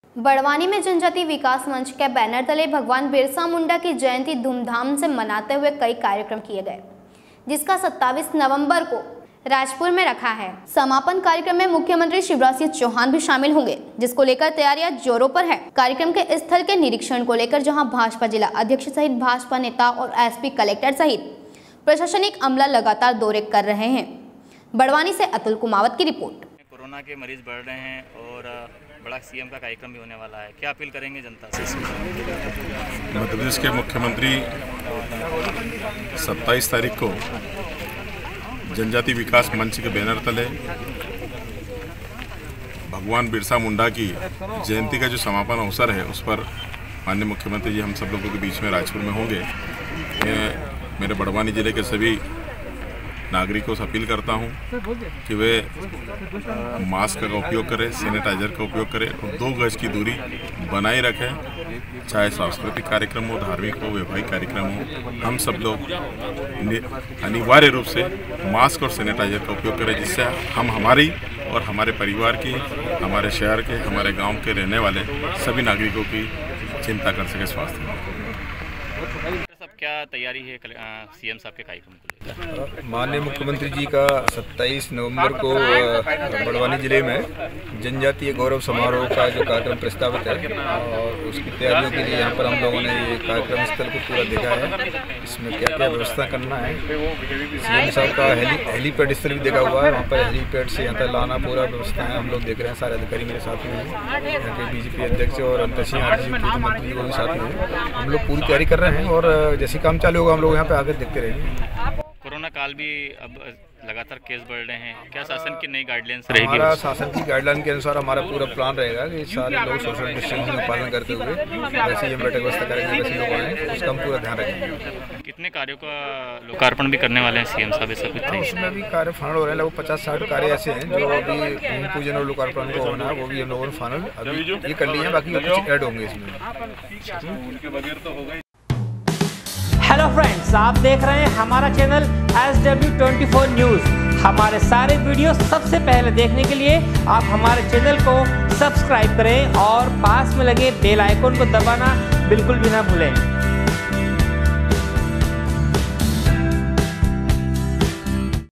बड़वानी में जनजाति विकास मंच के बैनर तले भगवान बिरसा मुंडा की जयंती धूमधाम से मनाते हुए कई कार्यक्रम किए गए, जिसका 27 नवंबर को राजपुर में रखा है। समापन कार्यक्रम में मुख्यमंत्री शिवराज सिंह चौहान भी शामिल होंगे, जिसको लेकर तैयारियां जोरों पर है। कार्यक्रम के स्थल के निरीक्षण को लेकर जहां भाजपा जिला अध्यक्ष सहित भाजपा नेता और एसपी कलेक्टर सहित प्रशासनिक अमला लगातार दौरे कर रहे हैं। बड़वानी से अतुल कुमावत की रिपोर्ट। कोरोना के मरीज बढ़ रहे हैं और बड़ा सीएम का कार्यक्रम भी होने वाला है, क्या अपील करेंगे जनता से? मध्य प्रदेश के मुख्यमंत्री 27 तारीख को जनजाति विकास मंच के बैनर तले भगवान बिरसा मुंडा की जयंती का जो समापन अवसर है, उस पर माननीय मुख्यमंत्री जी हम सब लोगों के बीच में राजपुर में होंगे। मैं मेरे बड़वानी जिले के सभी नागरिकों से अपील करता हूं कि वे मास्क का उपयोग करें, सैनिटाइजर का उपयोग करें और 2 गज की दूरी बनाए रखें। चाहे सांस्कृतिक कार्यक्रम हो, धार्मिक हो, वैवाहिक कार्यक्रम हो, हम सब लोग अनिवार्य रूप से मास्क और सैनिटाइजर का उपयोग करें, जिससे हम हमारी और हमारे परिवार की, हमारे शहर के, हमारे गाँव के रहने वाले सभी नागरिकों की चिंता कर सके स्वास्थ्य में। सब क्या तैयारी है सीएम साहब के कार्यक्रम को लेकर? माननीय मुख्यमंत्री जी का 27 नवंबर को बड़वानी जिले में जनजातीय गौरव समारोह का जो कार्यक्रम प्रस्तावित है, और उसकी तैयारियों के लिए यहाँ पर हम लोगों ने ये कार्यक्रम स्थल को पूरा देखा है। इसमें क्या क्या व्यवस्था करना है, सीएम साहब का हेलीपैड स्थल भी देखा हुआ है। वहाँ पर हेलीपैड से यहाँ तक लाना पूरा व्यवस्था है, हम लोग देख रहे हैं। सारे अधिकारी मेरे साथ में हैं, यहाँ के बीजेपी अध्यक्ष और अंतरिम मंत्री को भी साथ में हैं। हम लोग पूरी तैयारी कर रहे हैं और जैसे काम चालू होगा हम लोग यहाँ पे आकर देखते रहेंगे। कोरोना काल भी अब लगातार केस बढ़ रहे हैं, क्या शासन की नई गाइडलाइंस रहेगी? हमारा शासन की गाइडलाइन के अनुसार हमारा पूरा प्लान रहेगा कि सारे लोग सोशल डिस्टेंसिंग का पालन करते हुए वैसे ही हम बैठक व्यवस्था करेंगे, वैसे लोग आएँ, उसका हम पूरा ध्यान रखेंगे। कितने कार्यों का लोकार्पण भी करने वाले हैं सीएम साहब? ऐसा कुछ नहीं, उसमें भी कार्य फाइनल हो रहे हैं। लगभग 50-60 कार्य ऐसे हैं जो अभी भूमि पूजन और लोकार्पण को होना है, वो भी हम लोगों ने फाइनल अभी ये कर लिए हैं, बाकी कुछ ऐड होंगे इसमें। हेलो फ्रेंड्स, आप देख रहे हैं हमारा चैनल SW24 न्यूज़। हमारे सारे वीडियो सबसे पहले देखने के लिए आप हमारे चैनल को सब्सक्राइब करें और पास में लगे बेल आइकन को दबाना बिल्कुल भी ना भूलें।